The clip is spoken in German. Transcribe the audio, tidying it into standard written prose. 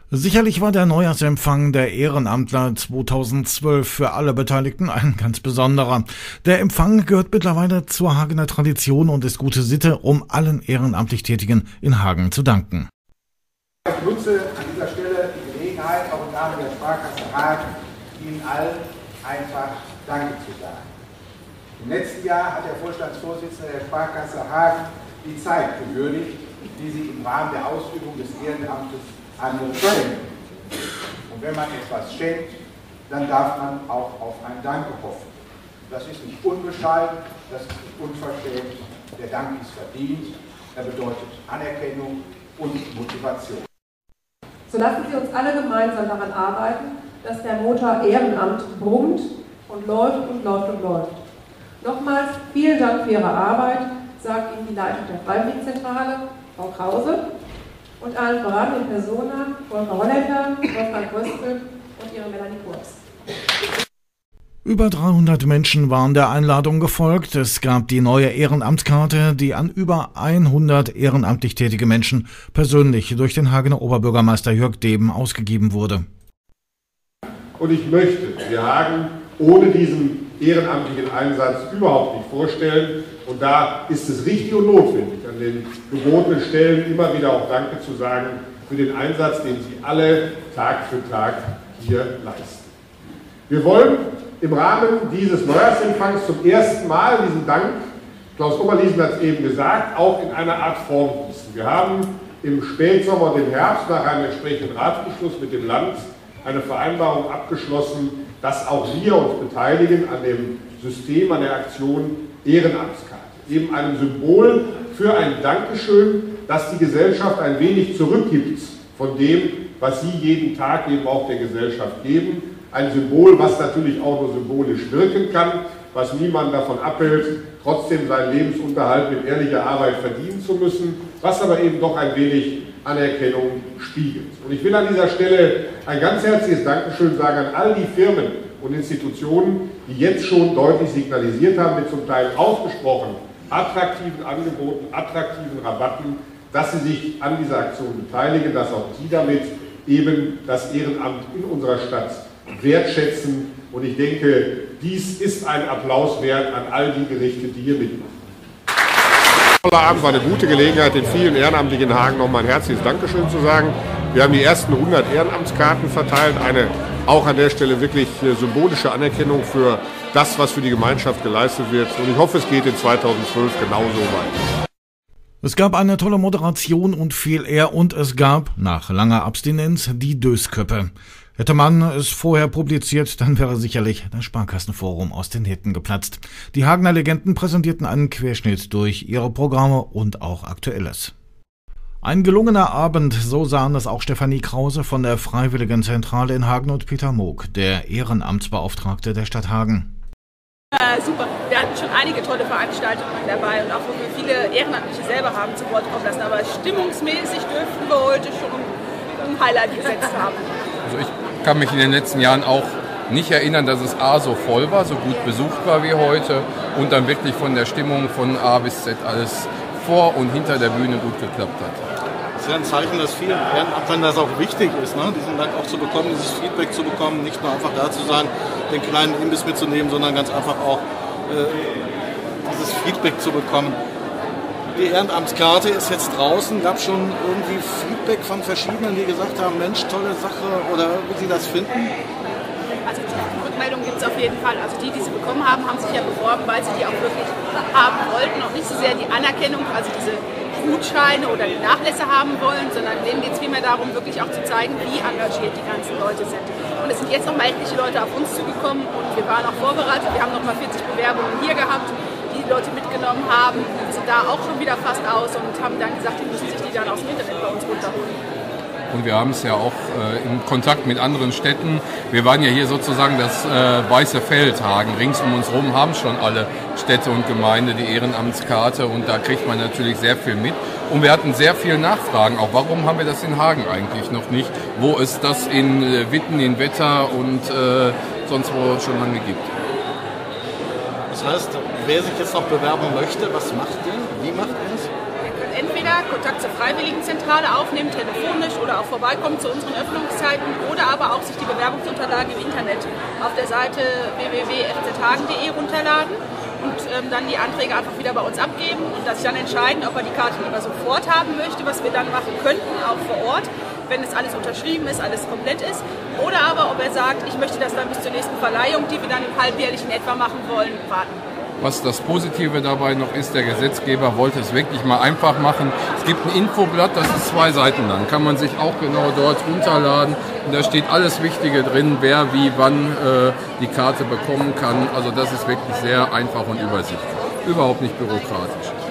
Sicherlich war der Neujahrsempfang der Ehrenamtler 2012 für alle Beteiligten ein ganz besonderer. Der Empfang gehört mittlerweile zur Hagener Tradition und ist gute Sitte, um allen ehrenamtlich Tätigen in Hagen zu danken. Ich nutze an dieser Stelle die Gelegenheit, auch im Namen der Sparkasse Hagen, Ihnen allen einfach Danke zu sagen. Im letzten Jahr hat der Vorstandsvorsitzende der Sparkasse Hagen die Zeit gewürdigt, die sie im Rahmen der Ausübung des Ehrenamtes anderen schenken. Und wenn man etwas schenkt, dann darf man auch auf ein Danke hoffen. Das ist nicht unbescheiden, das ist nicht unverschämt. Der Dank ist verdient, er bedeutet Anerkennung und Motivation. So lassen Sie uns alle gemeinsam daran arbeiten, dass der Motor Ehrenamt brummt und läuft und läuft und läuft. Nochmals vielen Dank für Ihre Arbeit, sagt Ihnen die Leitung der Freiwilligenzentrale, Frau Krause, und allen voran in Persona, Volker Holländer, Wolfgang Röstl und ihre Melanie Kurz. Über 300 Menschen waren der Einladung gefolgt. Es gab die neue Ehrenamtskarte, die an über 100 ehrenamtlich tätige Menschen persönlich durch den Hagener Oberbürgermeister Jörg Deben ausgegeben wurde. Und ich möchte mir Hagen ohne diesen ehrenamtlichen Einsatz überhaupt nicht vorstellen. Und da ist es richtig und notwendig, an den gebotenen Stellen immer wieder auch Danke zu sagen für den Einsatz, den Sie alle Tag für Tag hier leisten. Wir wollen im Rahmen dieses Neujahrsempfangs zum ersten Mal diesen Dank, Klaus Oberliesen hat es eben gesagt, auch in einer Art Form gießen. Wir haben im Spätsommer und im Herbst nach einem entsprechenden Ratsbeschluss mit dem Land eine Vereinbarung abgeschlossen, dass auch wir uns beteiligen an dem System, an der Aktion Ehrenamtskarte. Eben einem Symbol für ein Dankeschön, dass die Gesellschaft ein wenig zurückgibt von dem, was Sie jeden Tag eben auch der Gesellschaft geben. Ein Symbol, was natürlich auch nur symbolisch wirken kann, was niemand davon abhält, trotzdem seinen Lebensunterhalt mit ehrlicher Arbeit verdienen zu müssen, was aber eben doch ein wenig Anerkennung spiegelt. Und ich will an dieser Stelle ein ganz herzliches Dankeschön sagen an all die Firmen und Institutionen, die jetzt schon deutlich signalisiert haben, mit zum Teil ausgesprochen attraktiven Angeboten, attraktiven Rabatten, dass sie sich an dieser Aktion beteiligen, dass auch sie damit eben das Ehrenamt in unserer Stadt wertschätzen. Und ich denke, dies ist ein Applaus wert an all die Gerichte, die hier mitmachen. Toller Abend, war eine gute Gelegenheit, den vielen Ehrenamtlichen in Hagen nochmal ein herzliches Dankeschön zu sagen. Wir haben die ersten 100 Ehrenamtskarten verteilt, eine auch an der Stelle wirklich symbolische Anerkennung für das, was für die Gemeinschaft geleistet wird. Und ich hoffe, es geht in 2012 genauso weiter. Es gab eine tolle Moderation und viel Ehr und es gab, nach langer Abstinenz, die Dösköppe. Hätte man es vorher publiziert, dann wäre sicherlich das Sparkassenforum aus den Nähten geplatzt. Die Hagener Legenden präsentierten einen Querschnitt durch ihre Programme und auch Aktuelles. Ein gelungener Abend, so sahen es auch Stefanie Krause von der Freiwilligenzentrale in Hagen und Peter Moog, der Ehrenamtsbeauftragte der Stadt Hagen. Super, wir hatten schon einige tolle Veranstaltungen dabei und auch wo wir viele Ehrenamtliche selber haben zu Wort kommen lassen, aber stimmungsmäßig dürften wir heute schon ein Highlight gesetzt haben. Also ich kann mich in den letzten Jahren auch nicht erinnern, dass es A so voll war, so gut besucht war wie heute und dann wirklich von der Stimmung von A bis Z alles vor und hinter der Bühne gut geklappt hat. Das ist ja ein Zeichen, dass vielen Ehrenamtlern das auch wichtig ist, ne? Diesen Dank auch zu bekommen, dieses Feedback zu bekommen, nicht nur einfach da zu sein, den kleinen Imbiss mitzunehmen, sondern ganz einfach auch dieses Feedback zu bekommen. Die Ehrenamtskarte ist jetzt draußen, gab es schon irgendwie Feedback von verschiedenen, die gesagt haben, Mensch, tolle Sache, oder wie sie das finden? Also die Rückmeldung gibt es auf jeden Fall. Also die sie bekommen haben, haben sich ja beworben, weil sie die auch wirklich haben wollten und nicht so sehr die Anerkennung, also diese Gutscheine oder die Nachlässe haben wollen, sondern denen geht es vielmehr darum, wirklich auch zu zeigen, wie engagiert die ganzen Leute sind. Und es sind jetzt noch mal etliche Leute auf uns zugekommen und wir waren auch vorbereitet. Wir haben noch mal 40 Bewerbungen hier gehabt, die Leute mitgenommen haben, sind da auch schon wieder fast aus und haben dann gesagt, die müssen sich die dann aus dem Internet bei uns runterholen. Und wir haben es ja auch in Kontakt mit anderen Städten. Wir waren ja hier sozusagen das weiße Feld Hagen. Rings um uns herum haben schon alle Städte und Gemeinden die Ehrenamtskarte und da kriegt man natürlich sehr viel mit. Und wir hatten sehr viele Nachfragen, auch warum haben wir das in Hagen eigentlich noch nicht, wo es das in Witten, in Wetter und sonst wo schon lange gibt. Das heißt, wer sich jetzt noch bewerben möchte, was macht der? Wie macht er es? Entweder Netzwerk, Kontakt zur Freiwilligenzentrale aufnehmen, telefonisch oder auch vorbeikommen zu unseren Öffnungszeiten oder aber auch sich die Bewerbungsunterlagen im Internet auf der Seite www.fzhagen.de runterladen und dann die Anträge einfach wieder bei uns abgeben und sich dann entscheiden, ob er die Karte lieber sofort haben möchte, was wir dann machen könnten, auch vor Ort, wenn es alles unterschrieben ist, alles komplett ist, oder aber ob er sagt, ich möchte das dann bis zur nächsten Verleihung, die wir dann im halbjährlichen etwa machen wollen, warten. Was das Positive dabei noch ist, der Gesetzgeber wollte es wirklich mal einfach machen. Es gibt ein Infoblatt, das ist 2 Seiten lang, kann man sich auch genau dort runterladen und da steht alles Wichtige drin, wer wie wann die Karte bekommen kann. Also das ist wirklich sehr einfach und übersichtlich, überhaupt nicht bürokratisch.